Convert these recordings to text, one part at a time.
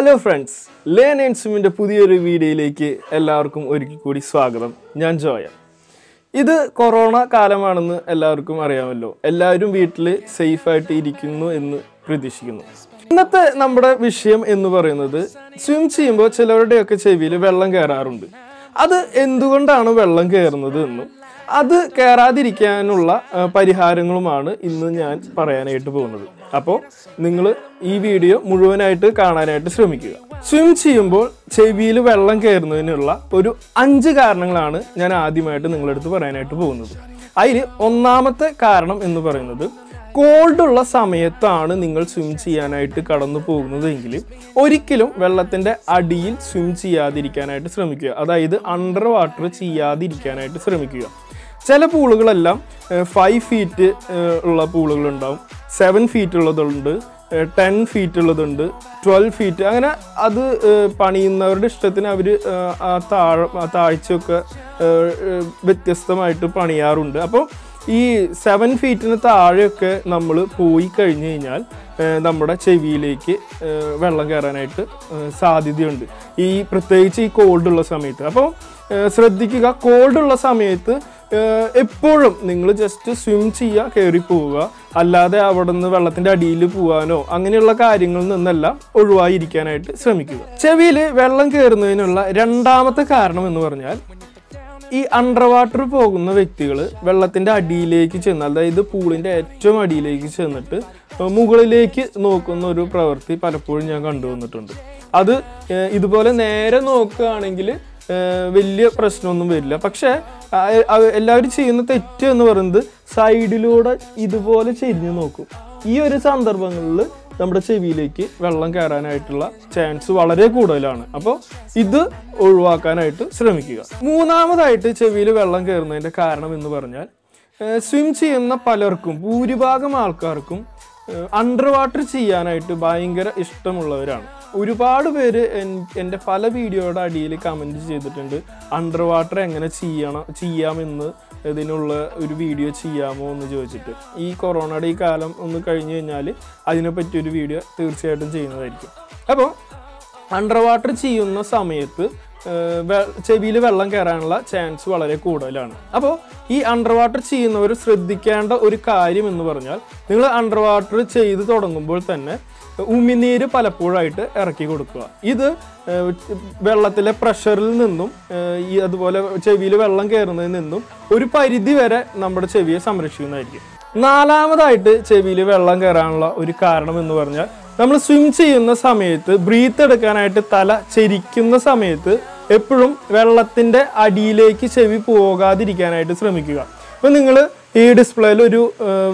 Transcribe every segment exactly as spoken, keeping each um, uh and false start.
Hello friends, Len and Sumin's പുതിയൊരു വീഡിയോയിലേക്ക് എല്ലാവർക്കും ഒരിക്കൽ കൂടി സ്വാഗതം. ഞാൻ ജോയ. ഇത് കൊറോണ കാലമാണെന്ന് എല്ലാവർക്കും അറിയാമല്ലോ. എല്ലാവരും വീട്ടിൽ സേഫ് ആയിട്ട് ഇരിക്കുന്നു എന്ന് പ്രതീക്ഷിക്കുന്നു. ഇന്നത്തെ നമ്മുടെ വിഷയം എന്ന് പറയുന്നത് സ്വിം ചെയ്യുമ്പോൾ ചിലവരുടെയൊക്കെ ചെവിയിൽ വെള്ളം കയറാറുണ്ട്. അത് എന്തുകൊണ്ടാണ് വെള്ളം കയറുന്നത് എന്നും അത് കയറാതിരിക്കാനുള്ള പരിഹാരങ്ങളുമാണ് ഇന്ന് ഞാൻ പറയാനായിട്ട് പോകുന്നത്. അപ്പോൾ നിങ്ങൾ ഈ വീഡിയോ മുഴുവനായിട്ട് കാണാനായിട്ട് ശ്രമിക്കുക. സ്വിം ചെയ്യുമ്പോൾ ചെവിയിൽ വെള്ളം കയറുന്നതിനുള്ള ഒരു അഞ്ച് കാരണങ്ങളാണ് ഞാൻ ആദ്യമായിട്ട് നിങ്ങളുടെ അടുത്ത് പറയാനായിട്ട് പോകുന്നത്. അതിൽ ഒന്നാമത്തെ കാരണം എന്ന് പറയുന്നത് കോൾഡുള്ള സമയത്താണ് നിങ്ങൾ സ്വിം ചെയ്യാനായിട്ട് കടന്നു പോകുന്നതെങ്കിൽ ഒരിക്കലും വെള്ളത്തിൻ്റെ അടിയിൽ സ്വിം ചെയ്യാതിരിക്കാനായിട്ട് ശ്രമിക്കുക. അതായത് അണ്ടർ വാട്ടർ ചെയ്യാതിരിക്കാനായിട്ട് ശ്രമിക്കുക. ചില പൂളുകളെല്ലാം ഫൈവ് ഫീറ്റ് ഉള്ള പൂളുകളുണ്ടാവും, സെവൻ ഫീറ്റ് ഉള്ളതുണ്ട്, ടെൻ ഫീറ്റ് ഉള്ളതുണ്ട്, ട്വൽവ് ഫീറ്റ്, അങ്ങനെ അത് പണിയുന്നവരുടെ ഇഷ്ടത്തിന് അവർ ആ താഴ താഴ്ചയൊക്കെ വ്യത്യസ്തമായിട്ട് പണിയാറുണ്ട്. അപ്പോൾ ഈ സെവൻ ഫീറ്റിന് താഴെയൊക്കെ നമ്മൾ പോയി കഴിഞ്ഞ് കഴിഞ്ഞാൽ നമ്മുടെ ചെവിയിലേക്ക് വെള്ളം കയറാനായിട്ട് സാധ്യതയുണ്ട്, ഈ പ്രത്യേകിച്ച് ഈ കോൾഡുള്ള സമയത്ത്. അപ്പോൾ ശ്രദ്ധിക്കുക, കോൾഡുള്ള സമയത്ത് എപ്പോഴും നിങ്ങൾ ജസ്റ്റ് സ്വിം ചെയ്യുക, കയറി പോവുക, അല്ലാതെ അവിടെ നിന്ന് വെള്ളത്തിൻ്റെ അടിയിൽ പോകാനോ അങ്ങനെയുള്ള കാര്യങ്ങളിൽ നിന്നെല്ലാം ഒഴിവായിരിക്കാനായിട്ട് ശ്രമിക്കുക. ചെവിയിൽ വെള്ളം കയറുന്നതിനുള്ള രണ്ടാമത്തെ കാരണം എന്ന് പറഞ്ഞാൽ ഈ അണ്ടർ വാട്ടർ പോകുന്ന വ്യക്തികൾ വെള്ളത്തിൻ്റെ അടിയിലേക്ക് ചെന്ന്, അതായത് പൂളിൻ്റെ ഏറ്റവും അടിയിലേക്ക് ചെന്നിട്ട് മുകളിലേക്ക് നോക്കുന്ന ഒരു പ്രവൃത്തി പലപ്പോഴും ഞാൻ കണ്ടുവന്നിട്ടുണ്ട്. അത് ഇതുപോലെ നേരെ നോക്കുകയാണെങ്കിൽ വലിയ പ്രശ്നമൊന്നും വരില്ല. പക്ഷേ എല്ലാവരും ചെയ്യുന്ന തെറ്റ് എന്ന് പറയുന്നത് സൈഡിലൂടെ ഇതുപോലെ ചെരിഞ്ഞ് നോക്കും. ഈ ഒരു സന്ദർഭങ്ങളിൽ നമ്മുടെ ചെവിയിലേക്ക് വെള്ളം കയറാനായിട്ടുള്ള ചാൻസ് വളരെ കൂടുതലാണ്. അപ്പോൾ ഇത് ഒഴിവാക്കാനായിട്ട് ശ്രമിക്കുക. മൂന്നാമതായിട്ട് ചെവിയിൽ വെള്ളം കയറുന്നതിൻ്റെ കാരണം എന്ന് പറഞ്ഞാൽ സ്വിം ചെയ്യുന്ന പലർക്കും, ഭൂരിഭാഗം ആൾക്കാർക്കും അണ്ടർ വാട്ടർ ചെയ്യാനായിട്ട് ഭയങ്കര ഇഷ്ടമുള്ളവരാണ്. ഒരുപാട് പേര് എൻ്റെ പല വീഡിയോയുടെ അടിയിൽ കമൻറ്റ് ചെയ്തിട്ടുണ്ട്, അണ്ടർ വാട്ടർ എങ്ങനെ ചെയ്യണം ചെയ്യാമെന്ന് ഇതിനുള്ള ഒരു വീഡിയോ ചെയ്യാമോ എന്ന് ചോദിച്ചിട്ട്. ഈ കൊറോണയുടെ ഈ കാലം ഒന്ന് കഴിഞ്ഞ് കഴിഞ്ഞാൽ അതിനെപ്പറ്റി ഒരു വീഡിയോ തീർച്ചയായിട്ടും ചെയ്യുന്നതായിരിക്കും. അപ്പോൾ അണ്ടർ വാട്ടർ ചെയ്യുന്ന സമയത്ത് ചെവിയിൽ വെള്ളം കയറാനുള്ള ചാൻസ് വളരെ കൂടുതലാണ്. അപ്പോൾ ഈ അണ്ടർ വാട്ടർ ചെയ്യുന്നവർ ശ്രദ്ധിക്കേണ്ട ഒരു കാര്യം എന്ന് പറഞ്ഞാൽ, നിങ്ങൾ അണ്ടർ വാട്ടർ ചെയ്ത് തുടങ്ങുമ്പോൾ തന്നെ ഉമിനീര് പലപ്പോഴായിട്ട് ഇറക്കി കൊടുക്കുക. ഇത് വെള്ളത്തിലെ പ്രഷറിൽ നിന്നും ഈ അതുപോലെ ചെവിയിൽ വെള്ളം കയറുന്നതിൽ നിന്നും ഒരു പരിധി വരെ നമ്മുടെ ചെവിയെ സംരക്ഷിക്കുന്നതായിരിക്കും. നാലാമതായിട്ട് ചെവിയിൽ വെള്ളം കയറാനുള്ള ഒരു കാരണം എന്ന് പറഞ്ഞാൽ, നമ്മൾ സ്വിം ചെയ്യുന്ന സമയത്ത് ബ്രീത്ത് എടുക്കാനായിട്ട് തല ചെരിക്കുന്ന സമയത്ത് എപ്പോഴും വെള്ളത്തിൻ്റെ അടിയിലേക്ക് ചെവി പോകാതിരിക്കാനായിട്ട് ശ്രമിക്കുക. അപ്പോൾ നിങ്ങൾ ഈ ഡിസ്പ്ലേയിൽ ഒരു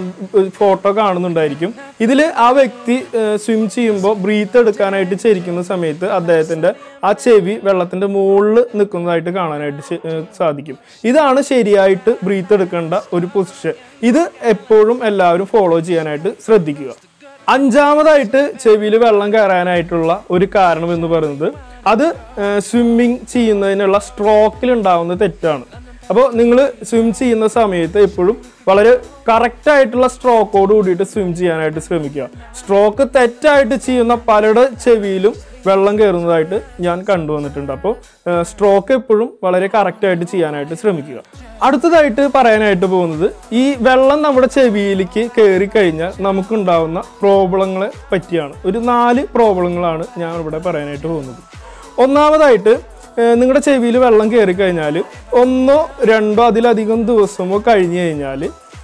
ഫോട്ടോ കാണുന്നുണ്ടായിരിക്കും. ഇതിൽ ആ വ്യക്തി സ്വിം ചെയ്യുമ്പോൾ ബ്രീത്ത് എടുക്കാനായിട്ട് ചെരിക്കുന്ന സമയത്ത് അദ്ദേഹത്തിൻ്റെ ആ ചെവി വെള്ളത്തിൻ്റെ മുകളിൽ നിൽക്കുന്നതായിട്ട് കാണാനായിട്ട് സാധിക്കും. ഇതാണ് ശരിയായിട്ട് ബ്രീത്ത് എടുക്കേണ്ട ഒരു പൊസിഷൻ. ഇത് എപ്പോഴും എല്ലാവരും ഫോളോ ചെയ്യാനായിട്ട് ശ്രദ്ധിക്കുക. അഞ്ചാമതായിട്ട് ചെവിയിൽ വെള്ളം കയറാനായിട്ടുള്ള ഒരു കാരണം എന്ന് പറയുന്നത് അത് സ്വിമ്മിങ് ചെയ്യുന്നതിനുള്ള സ്ട്രോക്കിൽ ഉണ്ടാകുന്ന തെറ്റാണ്. അപ്പോൾ നിങ്ങൾ സ്വിം ചെയ്യുന്ന സമയത്ത് എപ്പോഴും വളരെ കറക്റ്റായിട്ടുള്ള സ്ട്രോക്കോട് കൂടിയിട്ട് സ്വിം ചെയ്യാനായിട്ട് ശ്രമിക്കുക. സ്ട്രോക്ക് തെറ്റായിട്ട് ചെയ്യുന്ന പലരുടെ ചെവിയിലും വെള്ളം കയറുന്നതായിട്ട് ഞാൻ കണ്ടുവന്നിട്ടുണ്ട്. അപ്പോൾ സ്ട്രോക്ക് എപ്പോഴും വളരെ കറക്റ്റായിട്ട് ചെയ്യാനായിട്ട് ശ്രമിക്കുക. അടുത്തതായിട്ട് പറയാനായിട്ട് പോകുന്നത്, ഈ വെള്ളം നമ്മുടെ ചെവിയിലേക്ക് കയറി കഴിഞ്ഞാൽ നമുക്കുണ്ടാവുന്ന പ്രോബ്ലങ്ങളെ പറ്റിയാണ്. ഒരു നാല് പ്രോബ്ലങ്ങളാണ് ഞാൻ ഇവിടെ പറയാനായിട്ട് പോകുന്നത്. ഒന്നാമതായിട്ട്, നിങ്ങളുടെ ചെവിയിൽ വെള്ളം കയറി കഴിഞ്ഞാൽ ഒന്നോ രണ്ടോ അതിലധികം ദിവസമോ കഴിഞ്ഞ് കഴിഞ്ഞാൽ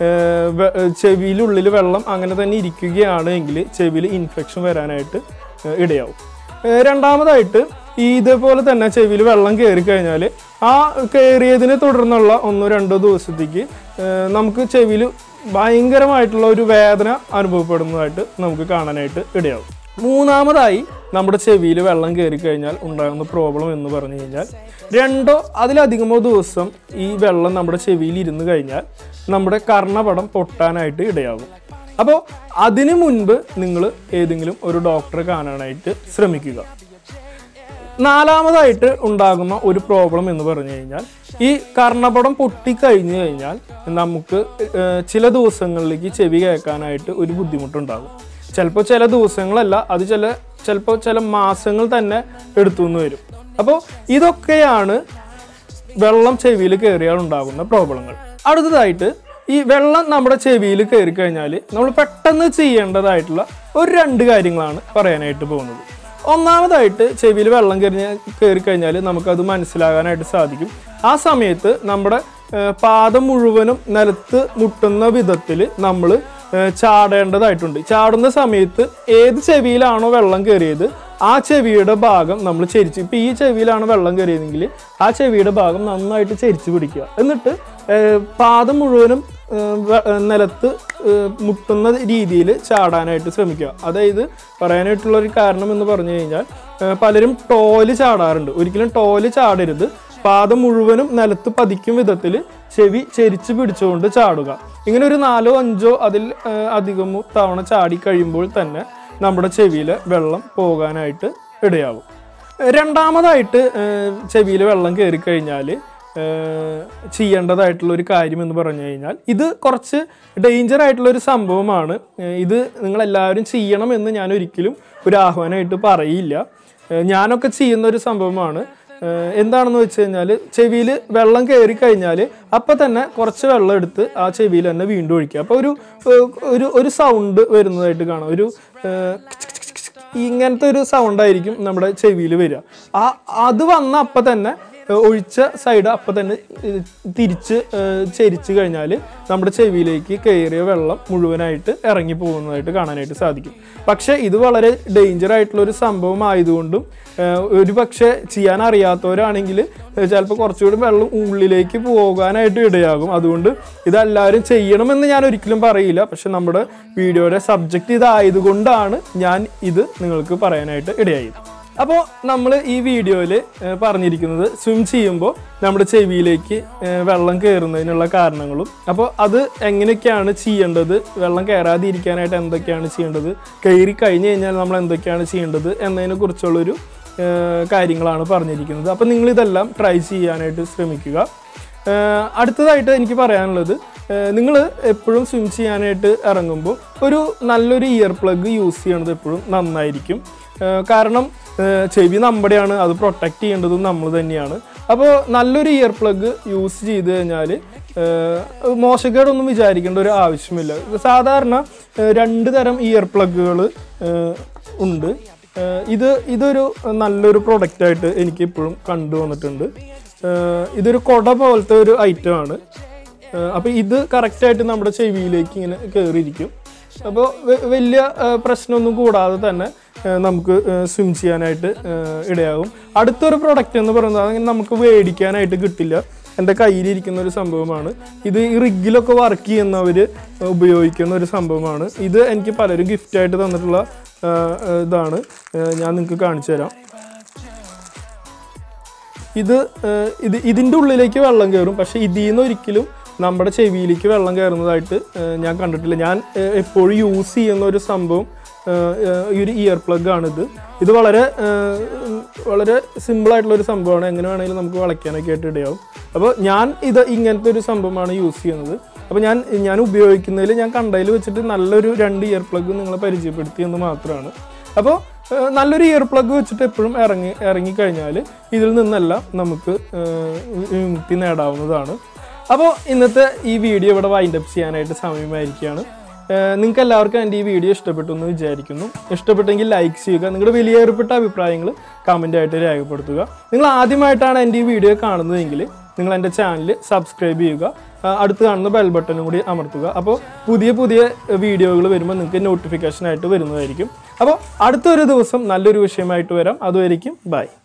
ചെവിയിലുള്ളിൽ വെള്ളം അങ്ങനെ തന്നെ ഇരിക്കുകയാണെങ്കിൽ ചെവിയിൽ ഇൻഫെക്ഷൻ വരാനായിട്ട് ഇടയാവും. രണ്ടാമതായിട്ട്, ഇതേപോലെ തന്നെ ചെവിയിൽ വെള്ളം കയറി കഴിഞ്ഞാൽ ആ കയറിയതിനെ തുടർന്നുള്ള ഒന്നോ രണ്ടോ ദിവസത്തേക്ക് നമുക്ക് ചെവിയിൽ ഭയങ്കരമായിട്ടുള്ള ഒരു വേദന അനുഭവപ്പെടുന്നതായിട്ട് നമുക്ക് കാണാനായിട്ട് ഇടയാവും. മൂന്നാമതായി, നമ്മുടെ ചെവിയിൽ വെള്ളം കയറി കഴിഞ്ഞാൽ ഉണ്ടാകുന്ന പ്രോബ്ലം എന്ന് പറഞ്ഞു കഴിഞ്ഞാൽ, രണ്ടോ അതിലധികമോ ദിവസം ഈ വെള്ളം നമ്മുടെ ചെവിയിൽ ഇരുന്ന് കഴിഞ്ഞാൽ നമ്മുടെ കർണപടം പൊട്ടാനായിട്ട് ഇടയാകും. അപ്പോൾ അതിനു മുൻപ് നിങ്ങൾ ഏതെങ്കിലും ഒരു ഡോക്ടറെ കാണാനായിട്ട് ശ്രമിക്കുക. നാലാമതായിട്ട് ഉണ്ടാകുന്ന ഒരു പ്രോബ്ലം എന്ന് പറഞ്ഞു കഴിഞ്ഞാൽ, ഈ കർണപടം പൊട്ടിക്കഴിഞ്ഞു കഴിഞ്ഞാൽ നമുക്ക് ചില ദിവസങ്ങളിലേക്ക് ചെവി കേൾക്കാനായിട്ട് ഒരു ബുദ്ധിമുട്ടുണ്ടാകും. ചിലപ്പോൾ ചില ദിവസങ്ങളല്ല, അത് ചില ചിലപ്പോൾ ചില മാസങ്ങൾ തന്നെ എടുത്തു എന്ന് വരും. അപ്പോൾ ഇതൊക്കെയാണ് വെള്ളം ചെവിയിൽ കയറിയാൽ ഉണ്ടാകുന്ന പ്രോബ്ലങ്ങൾ. അടുത്തതായിട്ട് ഈ വെള്ളം നമ്മുടെ ചെവിയിൽ കയറി കഴിഞ്ഞാൽ നമ്മൾ പെട്ടെന്ന് ചെയ്യേണ്ടതായിട്ടുള്ള ഒരു രണ്ട് കാര്യങ്ങളാണ് പറയാനായിട്ട് പോകുന്നത്. ഒന്നാമതായിട്ട് ചെവിയിൽ വെള്ളം കയറി കയറി കഴിഞ്ഞാൽ നമുക്കത് മനസ്സിലാകാനായിട്ട് സാധിക്കും. ആ സമയത്ത് നമ്മുടെ പാദം മുഴുവനും നിലത്ത് മുട്ടുന്ന വിധത്തിൽ നമ്മൾ ചാടേണ്ടതായിട്ടുണ്ട്. ചാടുന്ന സമയത്ത് ഏത് ചെവിയിലാണോ വെള്ളം കയറിയത് ആ ചെവിയുടെ ഭാഗം നമ്മൾ ചെരിച്ച്, ഇപ്പം ഈ ചെവിയിലാണ് വെള്ളം കയറിയതെങ്കിൽ ആ ചെവിയുടെ ഭാഗം നന്നായിട്ട് ചെരിച്ച് പിടിക്കുക. എന്നിട്ട് പാദം മുഴുവനും നിലത്ത് മുട്ടുന്ന രീതിയിൽ ചാടാനായിട്ട് ശ്രമിക്കുക. അതായത് പറയാനായിട്ടുള്ളൊരു കാരണം എന്ന് പറഞ്ഞു കഴിഞ്ഞാൽ പലരും ടോല് ചാടാറുണ്ട്. ഒരിക്കലും ടോല് ചാടരുത്. പാദം മുഴുവനും നിലത്ത് പതിക്കും വിധത്തിൽ ചെവി ചെരിച്ച് പിടിച്ചുകൊണ്ട് ചാടുക. ഇങ്ങനെ ഒരു നാലോ അഞ്ചോ അതിൽ അധികമോ തവണ ചാടി കഴിയുമ്പോൾ തന്നെ നമ്മുടെ ചെവിയിൽ വെള്ളം പോകാനായിട്ട് ഇടയാകും. രണ്ടാമതായിട്ട് ചെവിയിൽ വെള്ളം കയറി കഴിഞ്ഞാൽ ചെയ്യേണ്ടതായിട്ടുള്ള ഒരു കാര്യം എന്ന് പറഞ്ഞു കഴിഞ്ഞാൽ ഇത് കുറച്ച് ഡേഞ്ചർ ആയിട്ടുള്ളൊരു സംഭവമാണ്. ഇത് നിങ്ങളെല്ലാവരും ചെയ്യണം എന്ന് ഞാൻ ഒരിക്കലും ഒരു ആഹ്വാനമായിട്ട് പറയില്ല. ഞാനൊക്കെ ചെയ്യുന്ന ഒരു സംഭവമാണ്. എന്താണെന്ന് വെച്ച് കഴിഞ്ഞാൽ ചെവിയിൽ വെള്ളം കയറി കഴിഞ്ഞാൽ അപ്പം തന്നെ കുറച്ച് വെള്ളം എടുത്ത് ആ ചെവിയിൽ തന്നെ വീണ്ടും ഒഴിക്കുക. അപ്പോൾ ഒരു ഒരു ഒരു സൗണ്ട് വരുന്നതായിട്ട് കാണാം. ഒരു ഇങ്ങനത്തെ ഒരു സൗണ്ടായിരിക്കും നമ്മുടെ ചെവിയിൽ വരിക. ആ അത് വന്ന അപ്പം തന്നെ ഒഴിച്ച സൈഡ് അപ്പം തന്നെ തിരിച്ച് ചെരിച്ച് കഴിഞ്ഞാൽ നമ്മുടെ ചെവിയിലേക്ക് കയറിയ വെള്ളം മുഴുവനായിട്ട് ഇറങ്ങി പോകുന്നതായിട്ട് കാണാനായിട്ട് സാധിക്കും. പക്ഷേ ഇത് വളരെ ഡേഞ്ചർ ആയിട്ടുള്ളൊരു സംഭവം ആയതുകൊണ്ടും ഒരു പക്ഷേ ചെയ്യാൻ അറിയാത്തവരാണെങ്കിൽ ചിലപ്പോൾ കുറച്ചുകൂടി വെള്ളം ഉള്ളിലേക്ക് പോകാനായിട്ട് ഇടയാകും. അതുകൊണ്ട് ഇതെല്ലാവരും ചെയ്യണമെന്ന് ഞാൻ ഒരിക്കലും പറയില്ല. പക്ഷെ നമ്മുടെ വീഡിയോയുടെ സബ്ജക്റ്റ് ഇതായതുകൊണ്ടാണ് ഞാൻ ഇത് നിങ്ങൾക്ക് പറയാനായിട്ട് ഇടയായത്. അപ്പോൾ നമ്മൾ ഈ വീഡിയോയിൽ പറഞ്ഞിരിക്കുന്നത് സ്വിം ചെയ്യുമ്പോൾ നമ്മുടെ ചെവിയിലേക്ക് വെള്ളം കയറുന്നതിനുള്ള കാരണങ്ങളും, അപ്പോൾ അത് എങ്ങനെയൊക്കെയാണ് ചെയ്യേണ്ടത്, വെള്ളം കയറാതിരിക്കാനായിട്ട് എന്തൊക്കെയാണ് ചെയ്യേണ്ടത്, കയറി കഴിഞ്ഞ് കഴിഞ്ഞാൽ നമ്മൾ എന്തൊക്കെയാണ് ചെയ്യേണ്ടത് എന്നതിനെ കുറിച്ചുള്ളൊരു കാര്യങ്ങളാണ് പറഞ്ഞിരിക്കുന്നത്. അപ്പോൾ നിങ്ങളിതെല്ലാം ട്രൈ ചെയ്യാനായിട്ട് ശ്രമിക്കുക. അടുത്തതായിട്ട് എനിക്ക് പറയാനുള്ളത്, നിങ്ങൾ എപ്പോഴും സ്വിം ചെയ്യാനായിട്ട് ഇറങ്ങുമ്പോൾ ഒരു നല്ലൊരു ഇയർ പ്ലഗ് യൂസ് ചെയ്യണത് എപ്പോഴും നന്നായിരിക്കും. കാരണം ചെവി നമ്മുടെയാണ്, അത് പ്രൊട്ടക്റ്റ് ചെയ്യേണ്ടതും നമ്മൾ തന്നെയാണ്. അപ്പോൾ നല്ലൊരു ഇയർ പ്ലഗ് യൂസ് ചെയ്ത് കഴിഞ്ഞാൽ മോശക്കേടൊന്നും വിചാരിക്കേണ്ട ഒരു ആവശ്യമില്ല. സാധാരണ രണ്ട് തരം ഇയർ പ്ലഗുകൾ ഉണ്ട്. ഇത് ഇതൊരു നല്ലൊരു പ്രൊഡക്റ്റായിട്ട് എനിക്ക് ഇപ്പോഴും കണ്ടുവന്നിട്ടുണ്ട്. ഇതൊരു കുട പോലത്തെ ഒരു ഐറ്റമാണ്. അപ്പോൾ ഇത് കറക്റ്റായിട്ട് നമ്മുടെ ചെവിയിലേക്ക് ഇങ്ങനെ കയറിയിരിക്കും. അപ്പോൾ വലിയ പ്രശ്നമൊന്നും കൂടാതെ തന്നെ നമുക്ക് സ്വിം ചെയ്യാനായിട്ട് ഇടയാകും. അടുത്തൊരു പ്രൊഡക്റ്റ് എന്ന് പറയുന്നത് അങ്ങനെ നമുക്ക് മേടിക്കാനായിട്ട് കിട്ടില്ല. എൻ്റെ കയ്യിലിരിക്കുന്ന ഒരു സംഭവമാണ്. ഇത് ഈ റിഗിലൊക്കെ വർക്ക് ചെയ്യുന്നവർ ഉപയോഗിക്കുന്ന ഒരു സംഭവമാണ്. ഇത് എനിക്ക് പലരും ഗിഫ്റ്റായിട്ട് തന്നിട്ടുള്ള ഇതാണ്. ഞാൻ നിങ്ങൾക്ക് കാണിച്ചു തരാം. ഇത് ഇത് ഇതിൻ്റെ ഉള്ളിലേക്ക് വെള്ളം കയറും. പക്ഷേ ഇതിൽ നിന്ന് ഒരിക്കലും നമ്മുടെ ചെവിയിലേക്ക് വെള്ളം കയറുന്നതായിട്ട് ഞാൻ കണ്ടിട്ടില്ല. ഞാൻ എപ്പോഴും യൂസ് ചെയ്യുന്ന ഒരു സംഭവം ഈ ഒരു ഇയർ പ്ലഗ് ആണിത്. ഇത് വളരെ വളരെ സിമ്പിളായിട്ടുള്ളൊരു സംഭവമാണ്. എങ്ങനെ വേണമെങ്കിലും നമുക്ക് വളയ്ക്കാനൊക്കെ ആയിട്ട് ഇടയാവും. അപ്പോൾ ഞാൻ ഇത് ഇങ്ങനത്തെ ഒരു സംഭവമാണ് യൂസ് ചെയ്യുന്നത്. അപ്പോൾ ഞാൻ ഞാൻ ഉപയോഗിക്കുന്നതിൽ ഞാൻ കണ്ടതിൽ വെച്ചിട്ട് നല്ലൊരു രണ്ട് ഇയർ പ്ലഗ് നിങ്ങളെ പരിചയപ്പെടുത്തിയെന്ന് മാത്രമാണ്. അപ്പോൾ നല്ലൊരു ഇയർ പ്ലഗ് വെച്ചിട്ട് എപ്പോഴും ഇറങ്ങി ഇറങ്ങിക്കഴിഞ്ഞാൽ ഇതിൽ നിന്നെല്ലാം നമുക്ക് വിമുക്തി നേടാവുന്നതാണ്. അപ്പോൾ ഇന്നത്തെ ഈ വീഡിയോ ഇവിടെ വൈൻഡ് അപ്പ് ചെയ്യാനായിട്ട് സമയമായിരിക്കുകയാണ്. നിങ്ങൾക്ക് എല്ലാവർക്കും എൻ്റെ ഈ വീഡിയോ ഇഷ്ടപ്പെട്ടു എന്ന് വിചാരിക്കുന്നു. ഇഷ്ടപ്പെട്ടെങ്കിൽ ലൈക്ക് ചെയ്യുക. നിങ്ങളുടെ വിലയേറിയപ്പെട്ട അഭിപ്രായങ്ങൾ കമൻ്റായിട്ട് രേഖപ്പെടുത്തുക. നിങ്ങൾ ആദ്യമായിട്ടാണ് എൻ്റെ ഈ വീഡിയോ കാണുന്നതെങ്കിൽ നിങ്ങൾ എൻ്റെ ചാനൽ സബ്സ്ക്രൈബ് ചെയ്യുക. അടുത്ത് കാണുന്ന ബെൽ ബട്ടണും കൂടി അമർത്തുക. അപ്പോൾ പുതിയ പുതിയ വീഡിയോകൾ വരുമ്പോൾ നിങ്ങൾക്ക് നോട്ടിഫിക്കേഷനായിട്ട് വരുന്നതായിരിക്കും. അപ്പോൾ അടുത്തൊരു ദിവസം നല്ലൊരു വിഷയമായിട്ട് വരാം. അതുവരെയും ബൈ.